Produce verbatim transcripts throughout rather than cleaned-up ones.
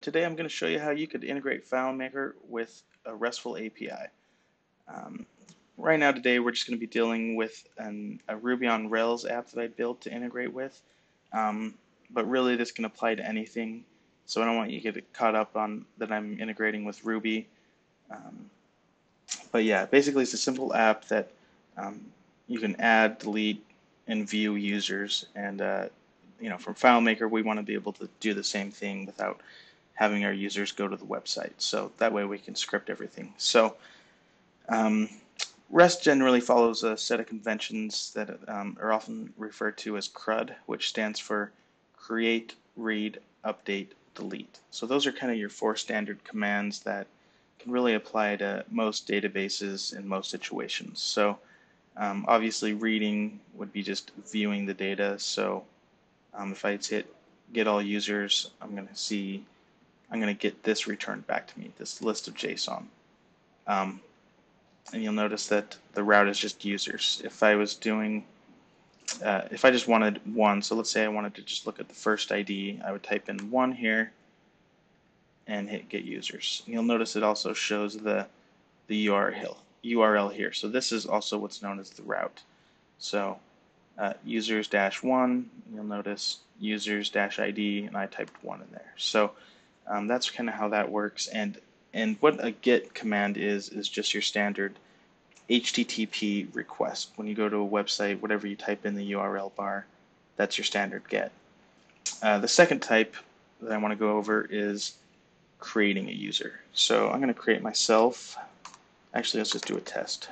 Today I'm going to show you how you could integrate FileMaker with a RESTful A P I. Um, right now today we're just going to be dealing with an, a Ruby on Rails app that I built to integrate with, um, but really this can apply to anything, so I don't want you to get caught up on that I'm integrating with Ruby. Um, but yeah, basically it's a simple app that um, you can add, delete, and view users, and uh, you know, from FileMaker we want to be able to do the same thing without having our users go to the website. So that way we can script everything. So um, REST generally follows a set of conventions that um, are often referred to as CRUD, which stands for create, read, update, delete. So those are kind of your four standard commands that can really apply to most databases in most situations. So um, obviously reading would be just viewing the data. So um, if I hit get all users, I'm going to see I'm going to get this returned back to me, this list of JSON. Um, and you'll notice that the route is just users. If I was doing, uh, if I just wanted one, so let's say I wanted to just look at the first I D, I would type in one here and hit get users. You'll notice it also shows the, the U R L, U R L here. So this is also what's known as the route. So uh, users dash one, you'll notice users dash I D, and I typed one in there. So Um, that's kind of how that works, and and what a get command is is just your standard H T T P request. When you go to a website, whatever you type in the U R L bar, that's your standard get. Uh, the second type that I want to go over is creating a user. So I'm going to create myself. Actually, let's just do a test.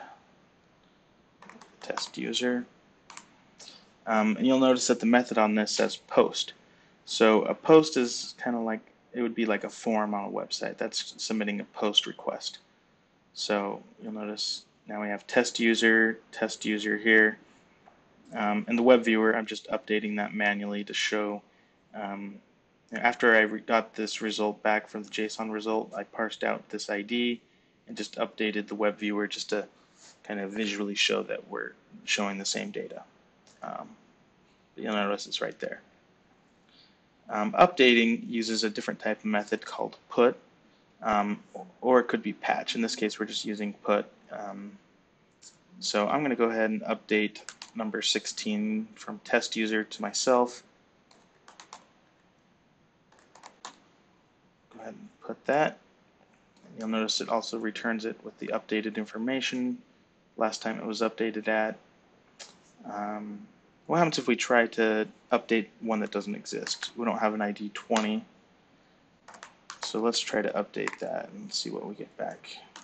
Test user. Um, and you'll notice that the method on this says post. So a post is kind of like, it would be like a form on a website. That's submitting a post request. So you'll notice now we have test user, test user here. Um, and the web viewer, I'm just updating that manually to show, um, after I got this result back from the JSON result, I parsed out this I D and just updated the web viewer just to kind of visually show that we're showing the same data. Um, but you'll notice it's right there. Um, updating uses a different type of method called put, um, or it could be patch. In this case, we're just using put. Um, so I'm going to go ahead and update number sixteen from test user to myself. Go ahead and put that. You'll notice it also returns it with the updated information. Last time it was updated at. Um, what happens if we try to update one that doesn't exist? We don't have an I D twenty. So let's try to update that and see what we get back.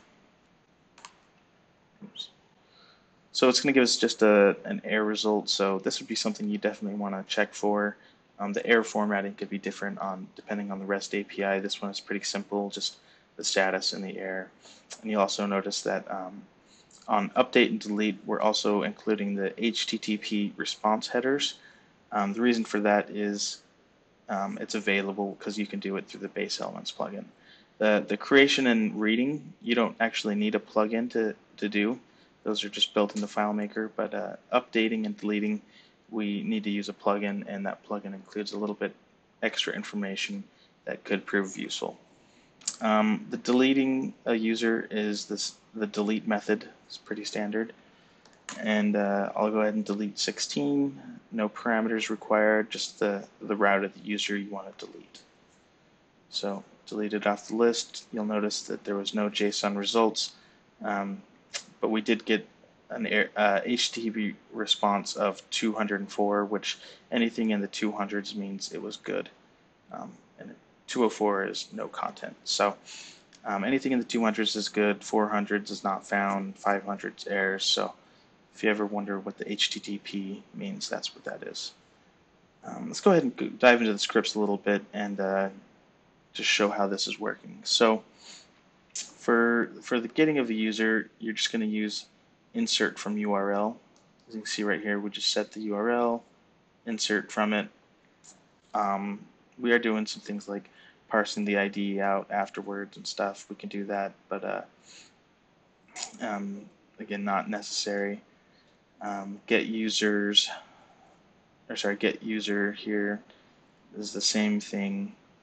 Oops. So it's going to give us just a, an error result. So this would be something you definitely want to check for. Um, the error formatting could be different on depending on the REST A P I. This one is pretty simple, just the status and the error. And you'll also notice that um, on update and delete, we're also including the H T T P response headers. Um, the reason for that is um, it's available because you can do it through the BaseElements plugin. The, the creation and reading, you don't actually need a plugin to, to do. Those are just built into FileMaker, but uh, updating and deleting, we need to use a plugin, and that plugin includes a little bit extra information that could prove useful. Um, the deleting a user is this, the delete method. It's pretty standard. And uh, I'll go ahead and delete sixteen. No parameters required, just the, the route of the user you want to delete. So delete it off the list. You'll notice that there was no JSON results, um, but we did get an uh, H T T P response of two hundred four, which anything in the two hundreds means it was good. Um, and two oh four is no content. So um, anything in the two hundreds is good, four hundreds is not found, five hundreds errors. So if you ever wonder what the H T T P means, that's what that is. Um, let's go ahead and go dive into the scripts a little bit and uh, just show how this is working. So for, for the getting of the user, you're just going to use insert from U R L. As you can see right here, we just set the U R L, insert from it. Um, we are doing some things like parsing the I D out afterwards and stuff. We can do that, but uh, um, again, not necessary. Um, get users, or sorry, get user here is the same thing.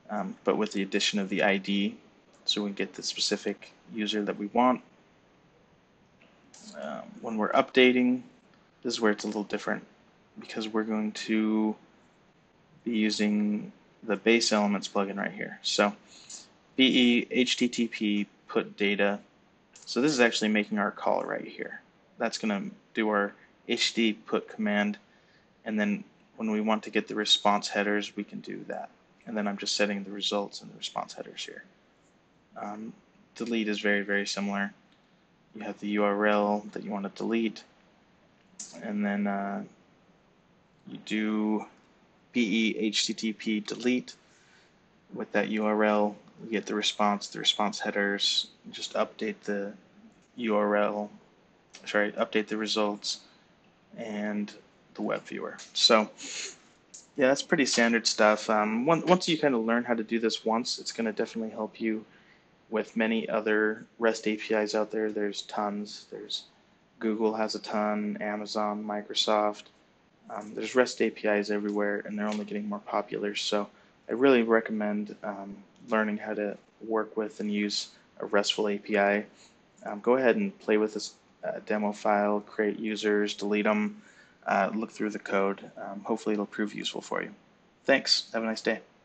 um, but with the addition of the I D, so we get the specific user that we want. Um, when we're updating, this is where it's a little different because we're going to be using the BaseElements plugin right here. So B E H T T P put data. So this is actually making our call right here. That's going to do our H T T P put command, and then when we want to get the response headers, we can do that. And then I'm just setting the results and the response headers here. Um, delete is very, very similar. You have the U R L that you want to delete, and then uh, you do B E H T T P delete. With that U R L, you get the response, the response headers, just update the U R L, sorry, update the results, and the web viewer. So yeah, that's pretty standard stuff. Um, once you kind of learn how to do this once, it's going to definitely help you with many other REST A P Is out there. There's tons. There's Google has a ton, Amazon, Microsoft. Um, there's REST A P Is everywhere, and they're only getting more popular. So I really recommend um, learning how to work with and use a RESTful A P I. Um, go ahead and play with this uh, demo file, create users, delete them, uh, look through the code. Um, hopefully it'll prove useful for you. Thanks. Have a nice day.